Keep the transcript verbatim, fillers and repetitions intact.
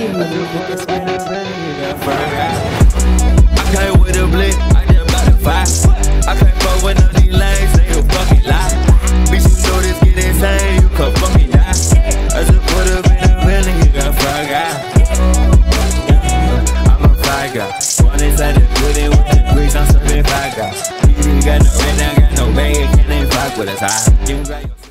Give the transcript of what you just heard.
I can't with a blick, I just bought a five. I can't fuck with none of these lanes, they a fucking lie. Bitch, you know this get insane, you can fucking die. I just put up in a building, you got fried guy. I'm a fried guy. One inside the building with the bricks, I'm serving fried guy. You got no rent, I got no bag, can't even fuck with us. I